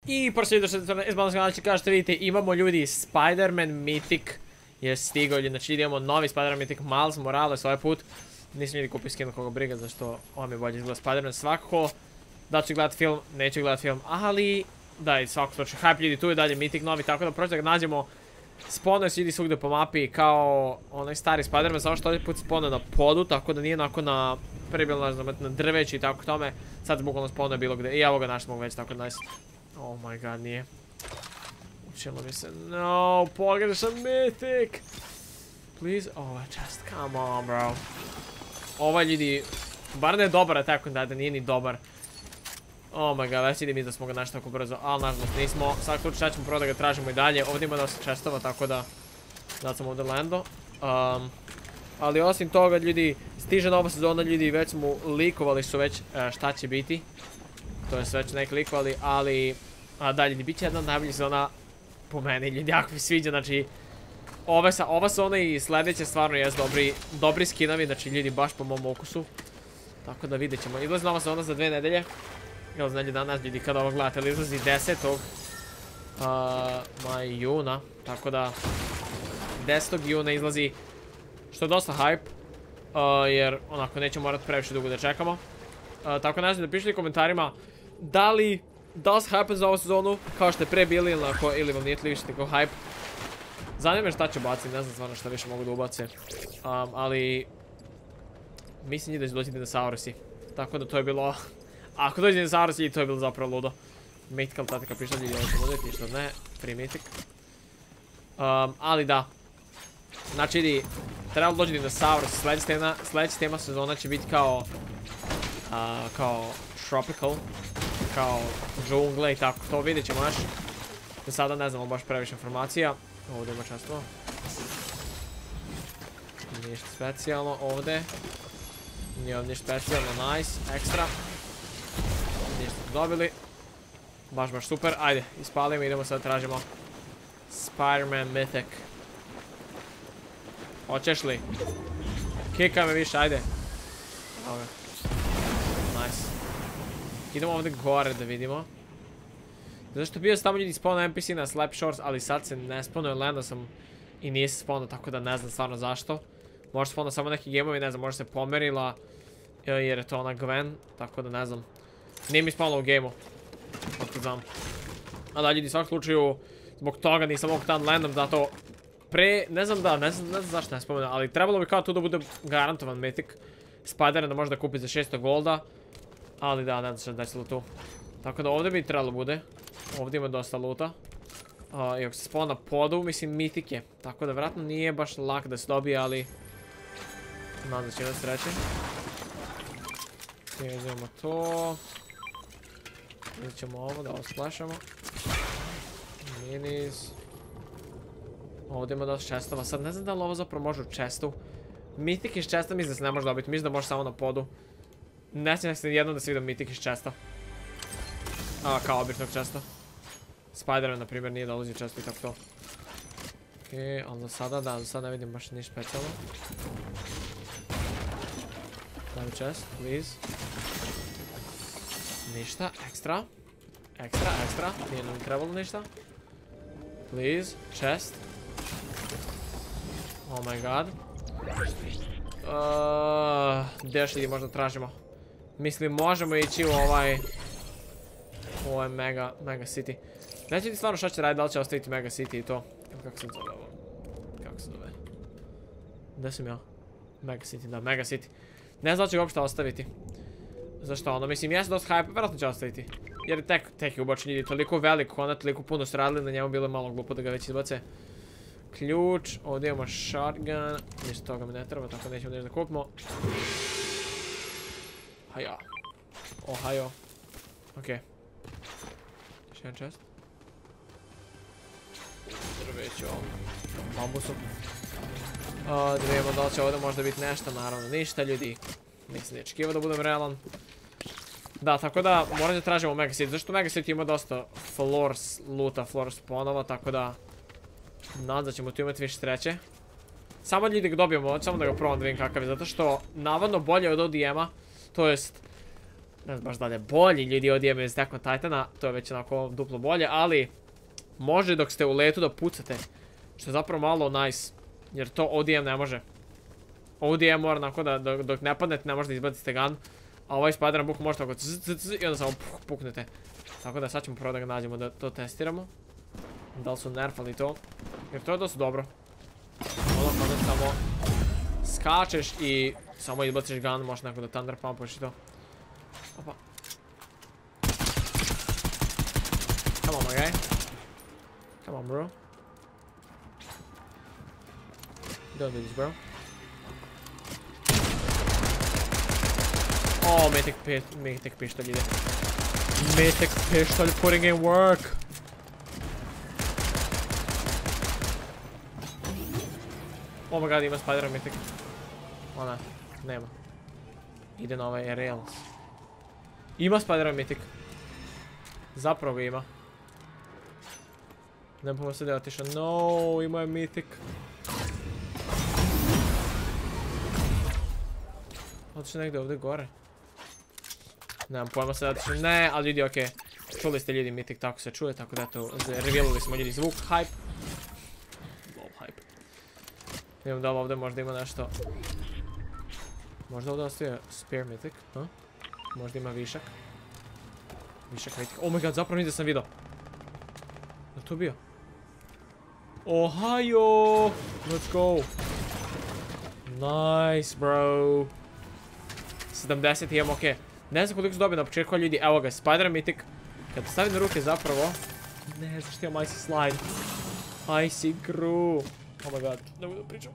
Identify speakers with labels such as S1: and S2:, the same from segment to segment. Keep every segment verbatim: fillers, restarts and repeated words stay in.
S1: I pošto je došlo iz Balans Galaxy, kao što vidite, imamo ljudi Spider-Man Mythic je stigao, znači imamo novi Spider-Man Mythic, Miles Morales ovaj put. Nisam ljudi kupio skin koga briga, zašto on mi bolje izgleda Spider-Man svakako. Da ću gledat film, neću gledat film, ali da, i svako slučaju, hype ljudi, tu je dalje Mythic novi, tako da proći da ga nađemo. Spawnaju se ljudi svugdje po mapi kao onaj stari Spider-Man, samo što ovaj put spawnuje na podu, tako da nije onako na pribilo na drveći i tako tome. Sad bukvalno spawnuje bilo gdje, i evo ga našli mogu već, tako da nice. Oh my god, nije. Učilo mi se, no, pogledaj sam Mythic. Please, oh, just come on, bro. Ovaj ljudi, bar ne je dobar attack on Titan, nije ni dobar. Oh my god, već vidim da smo ga našli tako brzo, ali nažalost nismo. Sad slučaj šta ćemo prvo da ga tražimo i dalje. Ovdje ima dosta čestova, tako da da sam ovdje lando. Um, ali osim toga ljudi, stiže nova sezona ljudi, već smo likovali su već uh, šta će biti. To je sve već neki likovali, ali a, da ljudi, bit će jedna od najboljih sezona po meni, ljudi, jako mi sviđa, znači ove sa, ova sezona i sljedeće stvarno jest dobri, dobri skinovi, znači ljudi baš po mom okusu. Tako da vidjet ćemo, izlazi nova sezona za dve nedelje. Ili znači danas ljudi kada ovo gledate, ali izlazi desetog juna, tako da desetog juna izlazi, što je dosta hype, uh, jer onako nećemo morati previše dugo da čekamo. Uh, tako ne znam da pišete u komentarima da li, da li se hype za ovu sezonu kao što je pre bili ili, ako, ili vam nije li više tako hype. Zanima me šta ću baciti, ne znam stvarno šta više mogu da ubace, um, ali mislim da će doći dinosaurusi, tako da to je bilo. Ako dođe dinosaurus ljudi, to je bilo zapravo ludo. Mythical tatika pišta ljudi, ovo ćemo udjeti, što ne, free mythic. Um, ali da. Znači idi, trebalo dođe dinosaurus, sljedeća tema sezona će biti kao, uh, kao tropical, kao džungle i tako, to vidjet ćemo još. Do sada ne znamo baš previše informacija. Ovdje ima često. Ništa specijalno ovdje. Nije ovdje ništa specijalno, nice, ekstra. Ništa dobili. Baš baš super, ajde, ispalimo i idemo sad tražimo Spider-Man Mythic. Hoćeš li? Kikaj me više, ajde. Evo ga. Nice. Idemo ovdje gore da vidimo. Zašto bio sam tamo ljudi spawnao N P C na Slap Shores, ali sad se ne spawnao, lendo sam i nije se spawnao, tako da ne znam stvarno zašto. Možda spawnao samo neki gameovi, ne znam, možda se pomerila jer je to ona Gwen, tako da ne znam. Nije mi spawnao u gameu. Otko znam. A da ljudi, u svakom slučaju, zbog toga nisam ovog dan landom, zato pre, ne znam da, ne znam, ne znam zašto ne spomenuo, ali trebalo bi kao tu da bude garantovan Mythic Spider-Man da može da kupi za šesto golda. Ali da, ne znam što da se tu. Tako da ovdje bi trebalo bude. Ovdje ima dosta luta. Uh, I ako se spawn na podu, mislim Mythic je. Tako da vjerojatno nije baš lak da se dobije, ali nadam da će imati sreće. Uzmemo to. Uzet ćemo ovo, da ovo splašamo. Minis. Ovdje ima dosta čestova. Sad ne znam da li ovo zapravo može u čestu. Mythic iz česta mislim da se ne može dobiti. Mislim da može samo na podu. Ne sjećam se jednom da se vidio Mythic iz česta. A, kao običnog česta. Spider-Man, na primjer, nije dolazi često i tako to. Okej, ali za sada, da, za sada ne vidim baš ništa specijalno. Daj chest, please. Ništa, ekstra. Ekstra, ekstra, nije nam trebalo ništa. Please, chest. Oh my god. Uh, gdje još ljudi možda tražimo? Mislim, možemo ići u ovaj... U ovaj mega, mega city. Neće ti stvarno šta će raditi, da li će ostaviti mega city i to. Kako se zove ovo? Kako se zove? Gdje sam ja? Mega city, da, mega city. Ne znam da će ga uopšte ostaviti. Zašto ono, mislim, jesam dosta hype, vjerojatno će ostaviti. Jer tek, tek je ubačen ljudi, toliko veliko, ona toliko puno su radili, na njemu bilo je malo glupo da ga već izbace. Ključ, ovdje imamo shotgun, ništa toga mi ne treba, tako nećemo nešto da kupimo. Haja. Ohajo. Okej. Još jedan chest. Drveću ovom bambusom. Da vidimo da li će ovdje možda biti nešto, naravno ništa ljudi. Nisam ni očekivao da budem realan. Da, tako da moram da tražimo Mega City, zašto Mega City ima dosta floors loota, floors spawnova, tako da nadam da ćemo tu imati više sreće. Samo ljudi ga dobijemo, samo da ga probam da vidim kakav je, zato što navodno bolje od O D M-a, to jest Ne znam baš da li je bolji ljudi od Attack on Titana, to je već onako duplo bolje, ali može dok ste u letu da pucate, što je zapravo malo nice, jer to O D M ne može. O D M mora onako da dok ne padnete ne možete izbacite gun, a ovaj Spider-Man buk možete tako zzz zzz i onda samo puknete. Tako da sad ćemo prvo da ga nađemo da to testiramo. Da li su nerfali to, jer to je dosta dobro. Ono kada samo skačeš i samo izbaciš gun, možeš neko da thunder pumpuješ i to. Opa. Come on, my guy. Come on, bro. Don't do this, bro. Oh, Mythic pit, Mythic pištolj ide. Mythic pištolj putting in work. Oh my god, ima Spider-Man Mythic. Ona, nema. Ide na ovaj Rails. Ima Spider-Man Mythic. Zapravo ga ima. Ne pomoći se da je otišao. No, ima je Mythic. Otišao negdje ovdje gore. Nemam pojma se da otišao. Ne, ali ljudi, okej. Čuli ste ljudi Mythic, tako se čuje, tako da eto, revealili smo ljudi zvuk, hype. Lol, hype. Vidimo da ovdje možda ima nešto. Možda ovdje ostaje spare Mythic, huh? Možda ima višak. Višak Mythic. Oh my god, zapravo nisam sam vidio. Je to bio? Ohio! Let's go! Nice, bro! sedamdeset imam, okej. Ne znam koliko su dobili na početku, ali ljudi, evo ga, Spider-Man Mythic. Kad stavim na ruke zapravo... Ne, zašto imam Icy Slide? Icy Gru! Oh my god, ne mogu da pričam.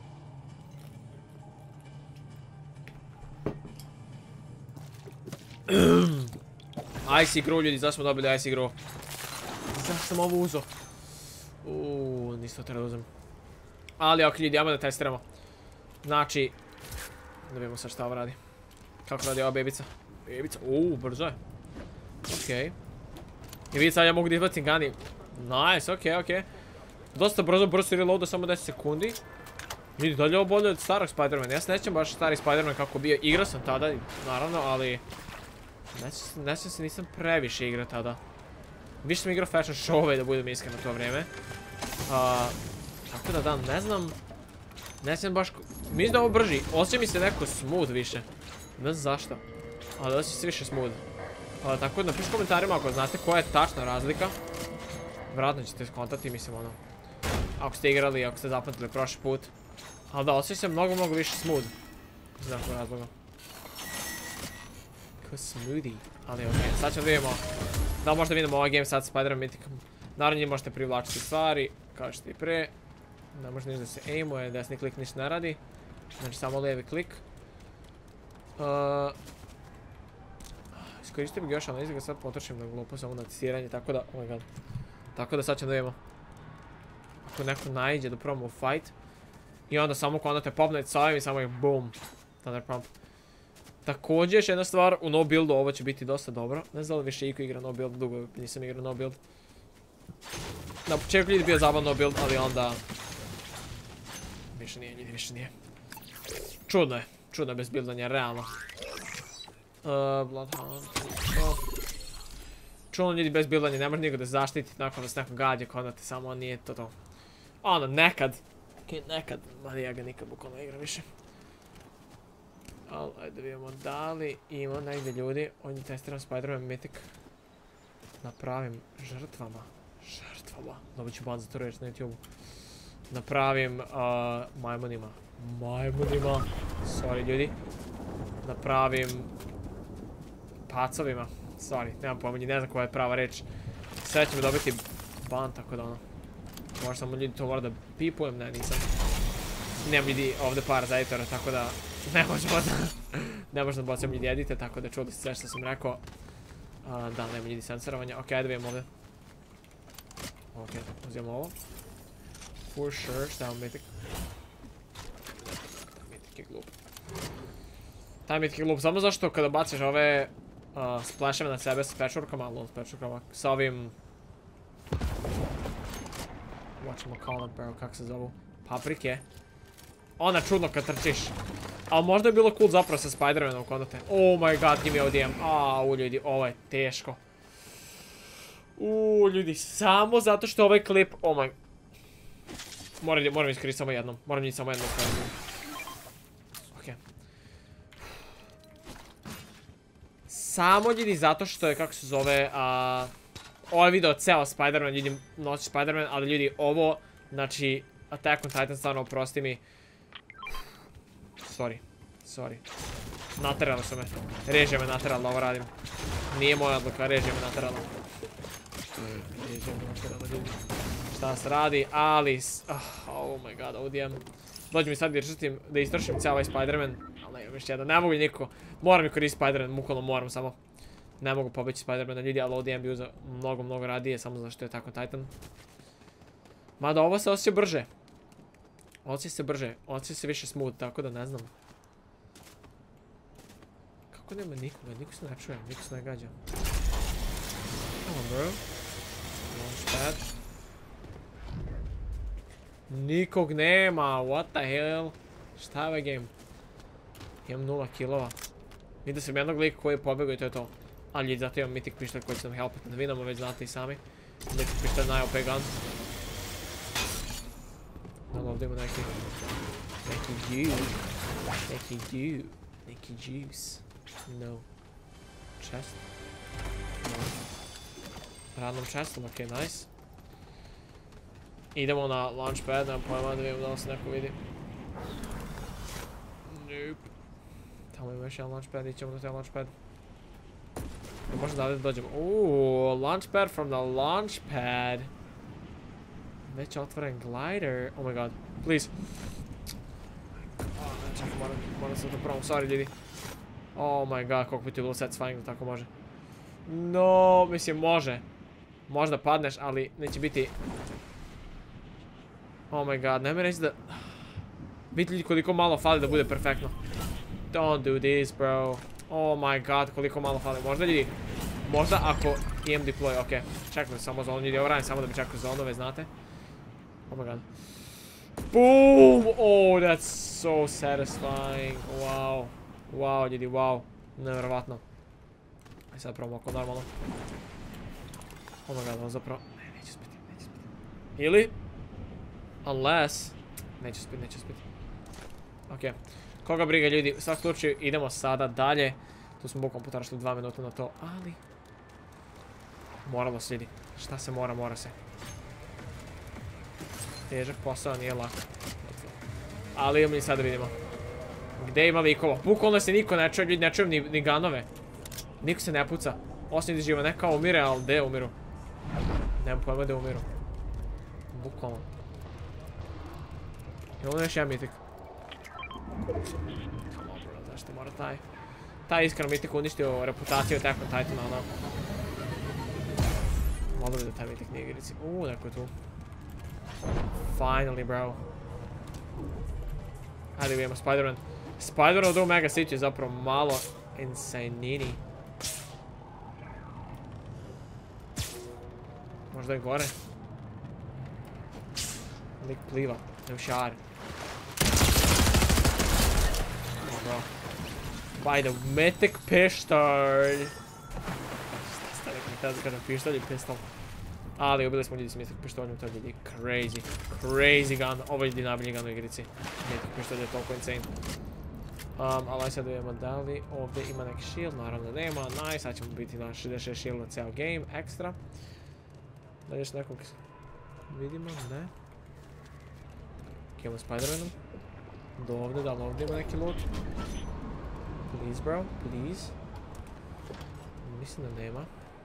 S1: Icy Gru, ljudi, zašto smo dobili Icy Gru? Zašto sam ovo uzo? Uuuu, nisam to treba uzem. Ali ok, ljudi, ajmo da testiramo. Znači, da vidimo sad šta ovo radi. Kako radi ova bebica? Bebica, uuu, brzo je. Okej. I vidite sad ja mogu da izbacim gani. Nice, okej, okej. Dosta brzo, brzo reloada, samo deset sekundi. Vidi, dalje ovo bolje od starog Spider-Man. Ja se nećem baš stari Spider-Man kako bio. Igrao sam tada, naravno, ali... Nećem se, nisam previše igrao tada. Više sam igrao fashion show-ove, da budem iskren na to vrijeme. Tako da da, ne znam... Ne znam baš... Mislim da ovo brži. Osjeća mi se neko smooth više. Ne znam zašto. Ali osjeća se više smooth. Tako da napišu u komentarima ako znate koja je tačna razlika. Vjerojatno ćete skontati, mislim ono. Ako ste igrali, ako ste zapamtili prošli put. Ali da, osjeća se mnogo, mnogo više smooth. Ne znam koji razloga. Ko smoothie. Ali okej, sad ćemo vidimo. Da li možda vidimo ovaj game sad s Spider-Man Mythicom. Naravno njih možete privlačiti stvari, kao što i pre. Ne može ništa da se aimuje, desni klik ništa ne radi. Znači samo lijevi klik. Iskoristio bih još analizu ga sad potrošim na glupo samo na testiranje, tako da, oh my god. Tako da sad ćemo da vidimo. Ako neko naiđe da probamo u fight. I onda samo ko onda te popnete s ovim i samo je boom. Thunder pump. Također još jedna stvar, u no buildu ovo će biti dosta dobro. Ne znam da li više iko igra no build, dugo nisam igrao no build. Na početku ljudi bio zabavan no build, ali onda... Više nije ljudi, više nije. Čudno je, čudno je bez buildanja, realno. Bloodhound... Čudno ljudi bez buildanja, ne može niko da zaštiti nakon da se neko gađa, kod da te samo nije to to. Ono, nekad. Nekad, ali ja ga nikad bukvalno igram više. Ali, ajde da vidimo da li ima negdje ljudi. Ovdje testiram Spider-Man Mythic. Na pravim žrtvama. Žrtvama. Dobit ću ban za to reći na YouTube. Na pravim majmunima. Majmunima. Sorry ljudi. Na pravim pacovima. Sorry, nemam pojma, ne znam koja je prava reč. Sve ćemo dobiti ban, tako da ono. Možda samo ljudi to mora da pipujem, ne nisam. Nemam ljudi ovdje par za editora, tako da ne možemo da... Ne možemo da bacim ljudi edite, tako da čuli sve što sam rekao. Da, nema ljudi sensorovanja. Ok, ajde vidimo ovdje. Ok, uzimamo ovo. For sure, šta je Mythic? Mythic je glup. Taj Mythic je glup, samo zašto kada baciš ove splasheve na sebe s patchworkama, lol s patchworkama, sa ovim... Whatchamacallit, bro, kak se zovu? Paprike. Ona čudno kad trčiš. Ali možda je bilo cool zapravo sa Spider-Manom kondate. Oh my god, give me O D M. Au, ljudi, ovo je teško. Uuu, ljudi, samo zato što ovaj klip, oh my... Moram, moram iskoristiti samo jednom. Moram njih samo jednom. Okej. Samo ljudi zato što je, kako se zove, a... Ovaj video ceo Spider-Man, ljudi nosi Spider-Man, ali ljudi, ovo, znači, Attack on Titan, stvarno, oprosti mi. Sorry, sorry. Naterali su me. Režija me naterala da ovo radim. Nije moja odluka, režija me naterala. Režija me naterala, ljudi. Šta se radi, ali... Oh my god, O D M. Dođe mi sad da istršim cijel ovaj Spider-Man. Ali ne imam još jedan, ne mogu nikako. Moram mi koristiti Spider-Man, mukolno moram samo. Ne mogu pobeći Spider-Mana ljudi, ali O D M bi uzao mnogo, mnogo radije, samo zato što je tako Titan. Mada ovo se osjeća brže. Osjeća se brže, osjeća se više smooth, tako da ne znam. Kako nema nikoga, niko se ne čuje, niko se ne gađa. Come on bro. Launchpad. Nikog nema, what the hell. Šta je ovaj game? Imam nula kilova. Vidio sam jednog lika koji je pobegao i to je to. Ali zato imam mythic pištolj koji će nam helpati da vinamo, već znate i sami. Mythic pištolj naj O P gun. No, ovdje ima neki... Neki juice. Neki juice. Neki juice. No. Chest. No. Random chestom, okej, nice. Idemo na launchpad, nemam pojma da vidimo da li se neko vidi. Nope. Tamo ima još jedan launchpad, ićemo na taj launchpad. Možda da ovdje dođemo. Uuuu, launchpad from the launchpad. Već otvoren glider. Oh my god, please. Čekaj, moram, moram se to probam, sorry ljudi. Oh my god, koliko bi ti bilo satisfying da tako može. No, mislim može. Možda padneš, ali neće biti... Oh my god, nemoj reći da... Vidite ljudi koliko malo fali da bude perfektno. Don't do this, bro. Oh my god, koliko malo fali. Možda ljudi, možda ako imam deploy, okej. Čekaj samo zonu, ljudi, ovo radim samo da bi čekali zonove, znate. Oh my god. Boom! Oh, that's so satisfying. Wow. Wow, ljudi, wow. Nevjerovatno. Aj sad probamo oko normalno. Oh my god, ovo zapravo... Ne, neće spiti, neće spiti. Ili... Unless... Neće spiti, neće spiti. Okej. Koga briga ljudi, u svakom slučaju idemo sada dalje. Tu smo bukvalno potrašili dva minuta na to, ali... Moralo se ljudi. Šta se mora, mora se. Težak posao, nije lako. Ali imam i sad da vidimo. Gde ima likova? Bukvalno se niko ne čuje, ljudi, ne čujem ni, ni ganove. Niko se ne puca. Osim da živa, neka umire, ali gde umiru? Nemam pojma gde umiru. Bukvalno. Imamo još jedan mitik. Come on bro, zašto mora taj? Taj iskreno mitik uništio reputaciju Attack on Titana, ono. Malo bi da taj mitik nije igrici. Uuu, neko je tu. Finally, bro. Hajde vidimo, Spider-Man. Spider-Man od Mega City je zapravo malo insanini. Možda je gore. Lik pliva, ne u šari. Oh, bro. By the mythic pištolj. Šta ste rekli, tada da kažem pištolj i pistol. Ali ubili smo ljudi s mythic pištoljom, to je ljudi crazy. Crazy gun, ovo je ljudi najbolji gun u igrici. Mythic pištolj je toliko insane. Um, ali sad da vidimo da li ovdje ima neki shield, naravno nema, nice, sad ćemo biti na šezdeset šest shield na cijel game, ekstra. Da još nekog vidimo, ne. Idemo Spider-Manom. Do ovdje, da li ovdje ima neki loot? Please bro, please. Mislim da nema.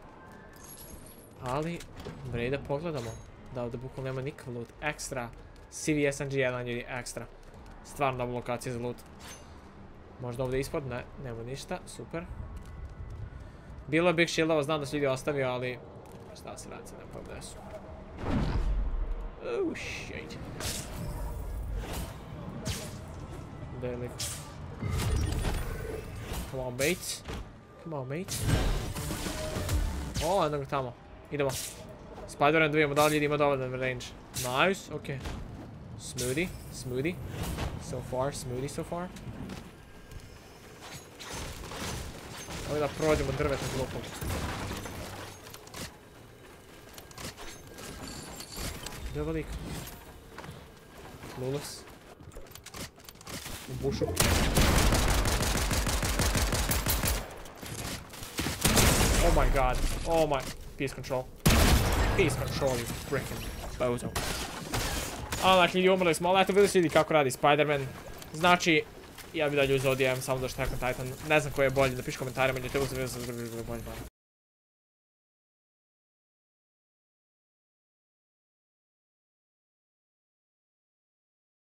S1: Ali, vredi da pogledamo. Da ovdje bukvalno nema nikakav loot. Ekstra. C V S N G jedan ljudi, ekstra. Stvarno dobra lokacija za loot. Možda ovdje ispod, ne, nema ništa, super. Bilo je big shieldova, znam da su ljudi ostavio, ali... Šta se radi, nema pojma gdje su. Oh shit. Gdje je lik? Come on mate. Come on mate. O, jednog tamo. Idemo. Spider-Man da vidimo da li ljudi ima dovoljan range. Nice, okej. Smoothie, smoothie. So far, smoothie so far. Ovo da prođemo drvetom glupom. Gdje je ovo lik? Lulos. U bušu. Oh my god. Oh my... Peace control. Peace control, you frickin' bozo. A, znači, ljudi umrli smo, ali eto, vidjeli vidi kako radi Spider-Man. Znači, ja bi dalje uzeo D M samo da što Attack on Titan. Ne znam koji je bolji, napiši komentarima, ili te uzeo, vidjeli sam da je bolji.